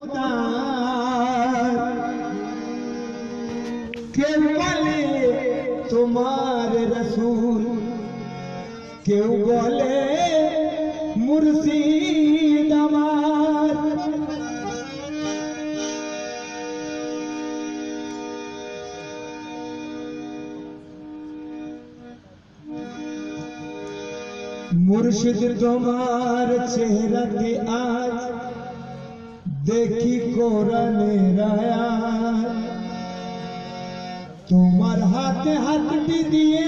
কেউ বলে তোমার রসুল, কেউ বলে মুর্শিদ আমার। মুর্শিদ তোমার চেহারাতে আজ দেখি কোরআনের আয়াত, তোমার হাতে হাতটি দিয়ে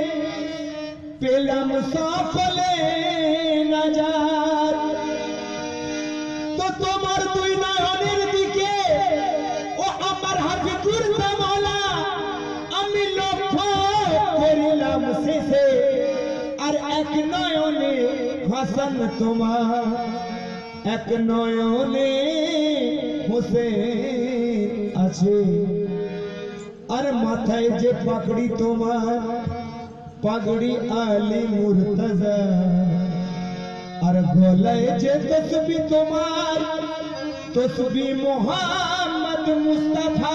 পেলাম সকলে নাজাত। তো তোমার দুই নয়নের দিকে ও আমার হাবিবুর মাওলা আমি লক্ষ্য করিলাম শেষে, আর এক নয়নে হাসান তোমার, এক নয়নে হোসেন আছে। আর মাথায় যে পাগড়ি তোমার, পাগড়ি আলী মুর্তজা। আর গলায় যে তসবি তোমার, তসবি মোহাম্মদ মুস্তাফা।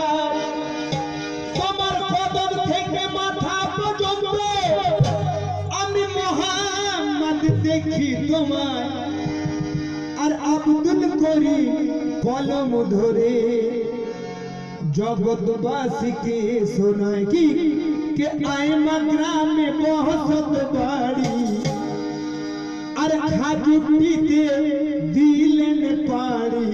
তোমার কদম থেকে মাথা পর্যন্ত আমি মোহাম্মদ দেখি তোমার। আর আব্দুল করি কলম ধরে জগৎবাসীকে শোনায় কি কে আইমা গ্রামে বহসত বাড়ি। আর খাজুটিতে দিলেন পাড়ি,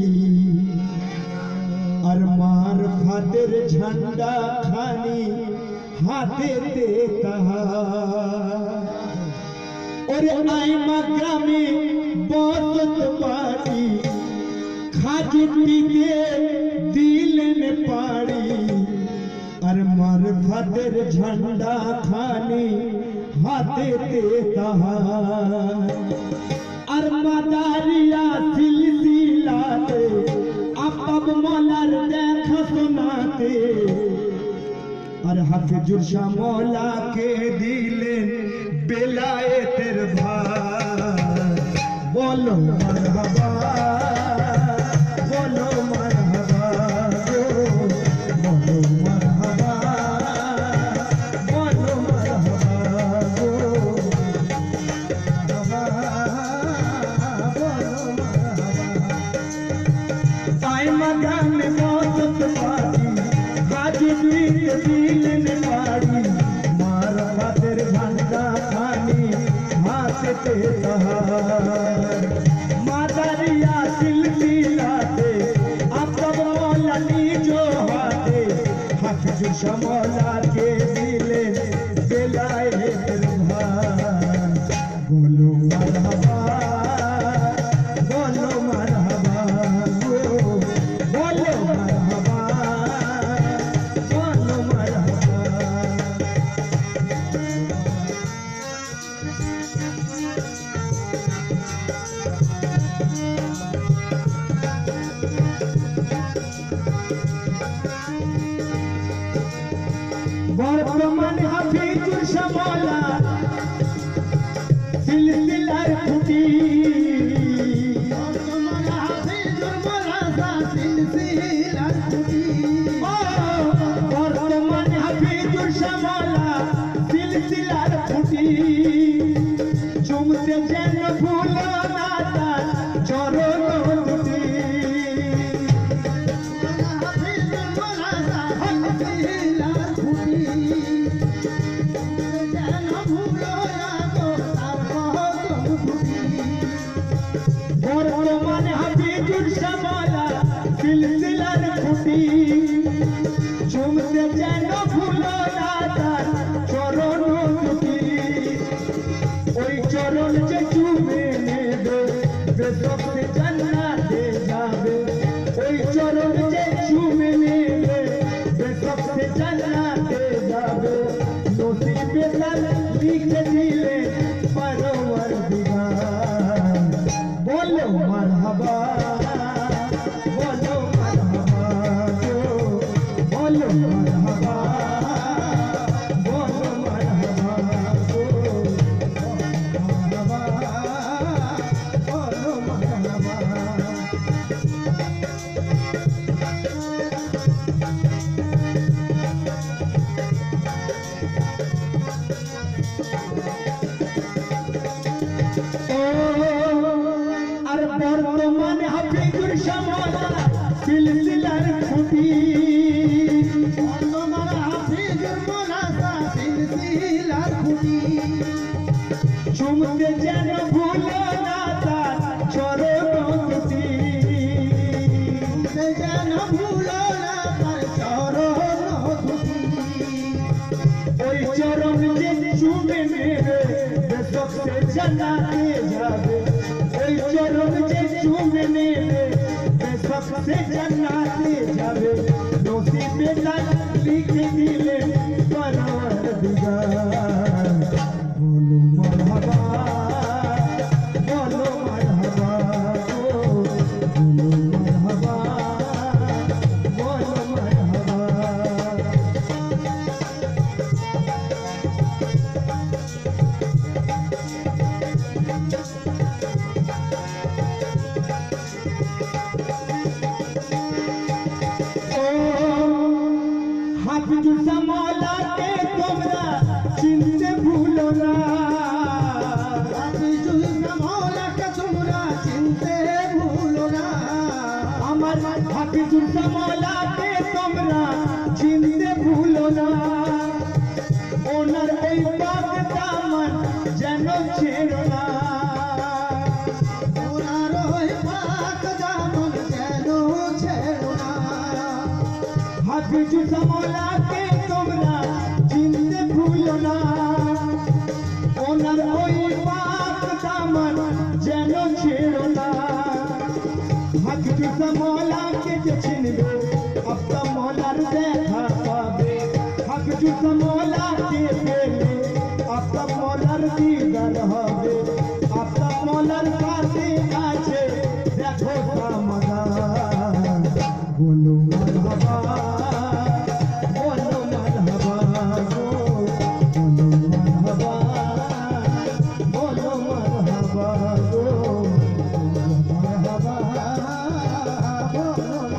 আর মার ফাতের ঝান্ডা খানি হাতেতে তাহার। ওরে আইমা গ্রামে বহসত বাড়ি, খাজুটিতে দিলেন পাড়ি। আর মার ফাতের ঝান্ডা খানি হাতেতে তাহার। আর মাদারিয়া সিলসিলাতে আপাব মলার দেখা শোনাতে। আর হাফিজুর শাহ মৌলাকে দিলেন বেলায়েতের ভার। বলো মারহাবা, বলো মারহাবা, বলো মারহাবা, বলো মারহাবা, বলো মারহাবা। আইমা গানে বসত পারি, হাজুরিতে দিলেন পাড়ি। মার ফাতের ঝান্ডা খানি হাতেতে তাহার। মাদারিয়া সিলসিলাতে আপাব মৌলা নিজ হাতে। হাফিজুর শাহ মৌলাকে দিলেন বেলায়েতের ভার। বলো মারহাবা, বলো মারহাবা, বলো মারহাবা, বলো মারহাবা। বর্তমান হাফিজুর শাহ মৌলা সিলসিলার খুঁটি। বর্তমান হাফিজুর মৌলা সিলসিলার খুঁটি। বর্তমান হাফিজুর শাহ মৌলা সিলসিলার খুঁটি। চুমতে যেন ভুলো না তার চরণ দুটি। বর্তমান হাফিজুর শাহ মৌলা সিলসিলার খুঁটি। চুমতে যেন ভুলো না তার চরণ দুটি। ওই চরণ যে চুমে নেবে বেসবসে জান্নাতে যাবে। ওই চরণ যে চুমে নেবে বেসবসে জান্নাতে যাবে। নসিবে তার লিখে দিলে পরওয়ারদিগার। বলো মারহাবা, বলো মারহাবা, বলো মারহাবা, বলো হাফিজুর শ্যামলা সিলসিলার খুঁটি বর্তমান হাফিজুর মোনাসা সিলসিলার খুঁটি চুমতে যেন ভুলো না তার চরণ দুটি সে যেন ভুলো না তার চরণ দুটি ওই চরণ যে চুমে নেবে বেশক সে জান্নাতে যাবে ওই চরণ যে চুমে নেবে বেশক সে জান্নাতে যাবে নসিবে তার লিখে দিলে পরওয়ারদিগার বলো মারহাবা বলো মারহাবা বলো মারহাবা বলো মারহাবা হাফিজুর শ্যামলাকে তোমরা চিনতে ভুলো না হাফিজুর শ্যামলাকে তোমরা চিনতে ভুলো না আমার হাফিজুর শ্যামলাকে তোমরা চিনতে ভুলো না ওনার ওই পাক দামন যেন ছেড়ো না ওনার ওই পাক দামন যেন ছেড়ো না হাফিজুর শ্যামলাকে তোমরা চিনতে ভুলো না ওনার ওই পাক দামন যেন ছেড়ো না হাফিজুর শ্যামলাকে যে চিনবে আপনার মলার দেখা পাবে হাফিজুর শ্যামলাকে পেলে আপনার মলার দিদার হবে আপনার মলার কাছে আছে দেখো সমাধান বলো মারহাবা বলো মারহাবা বলো মারহাবা বলো মারহাবা বলো মারহাবা বলো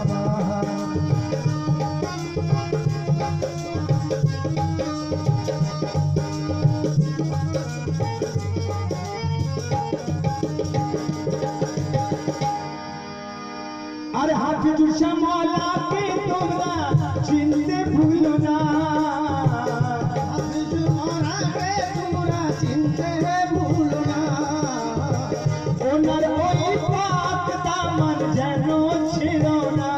মারহাবা আরে হাফিজুর শ্যামলাকে তোমরা চিনতে ভুলো না হাফিজুর মোনাকে তোমরা চিনতে ভুলো না ওনার ওই পাক দামন যেন ছেড়ো না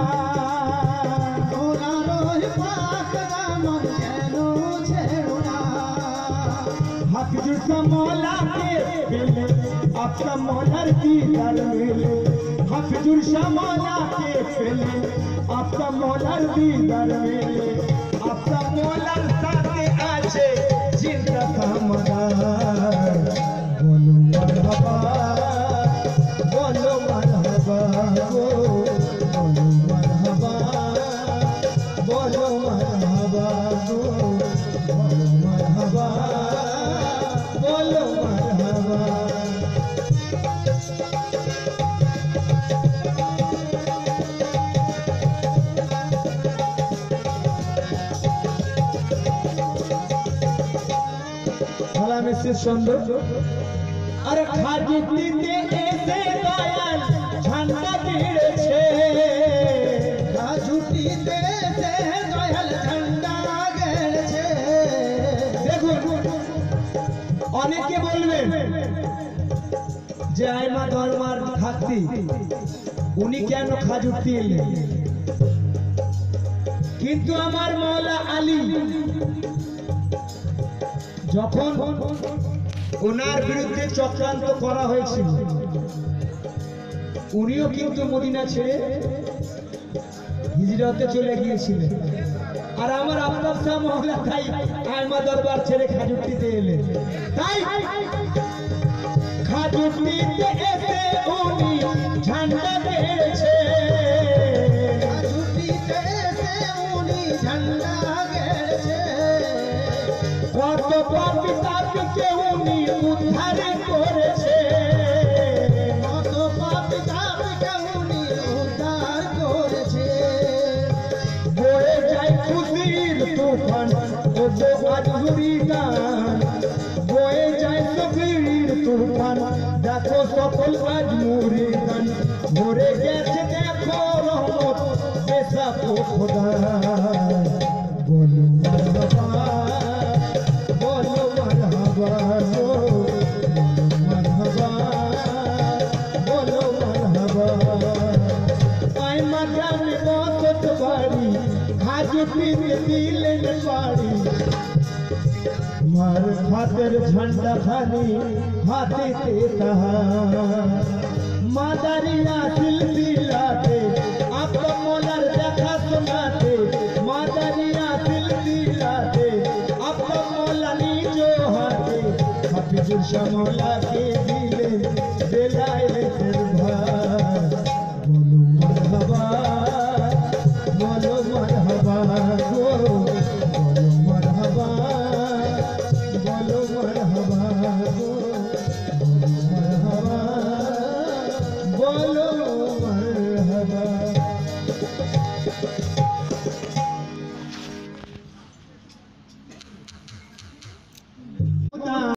ওনার ওই পাক দামন যেন ছেড়ো না হাফিজুর শ্যামলাকে পেলে আপনার মলার দিদার মেলে হাফিজুর শ্যামলাকে পেলে আপনার মলার দিদার মেলে আপনার মলার সাথে আছে জিন্দা সমাধান বলো মারহাবা বলো মারহাবা বলো মারহাবা বলো মারহাবা বলো মারহাবা বলো মারহাবা মেসেজ সুন্দর আর খাজিতে এসে দয়াল ঝান্ডা গেড়েছে ঝুটিতে দয়াল ঝান্ডা গেড়েছে দেখুন অনেকে বলবেন যে আইমা দরবার থাকতি উনি কেন খাজুরতি এলেন কিন্তু আমার মওলা আলী যখন ওনার বিরুদ্ধে চক্রান্ত করা হয়েছিল উনিও কিন্তু মদিনা ছেড়ে হিজরতে চলে গিয়েছিলেন আর আমার আফতাব শাহ মওলা তাই আইমা দরবার ছেড়ে খাজুরতিতে এলেন তাই খাজুরতিতে এসে উনি ঝান্ডা গেড়েছে ঝুটিতে উনি ঝান্ডা গেড়েছে কত পাপী তাপীকে উনি উদ্ধার করেছে কত পাপী তাপীকে উনি উদ্ধার করেছে বয়ে যায় খুশির তুফান ও যে আজুরি গান বয়ে যায় সফির তুফান দেখো সকল আজমুরি গান ভরে খোদা বলো মারহাবা বলো মারহাবা মারহাবা বলো মারহাবা আই মাগামে বসত বাড়ি হাজুটিতে দিলেন বাড়ি মার খাতের ঝান্ডা খানি হাতেতে তাহার মাদারিয়া সিলসিলাতে আপন মোলার দেখা শোনাতে মাদারিয়া সিলসিলাতে আপন মোলা নিজ হাতে হাফিজুর শাহ মৌলা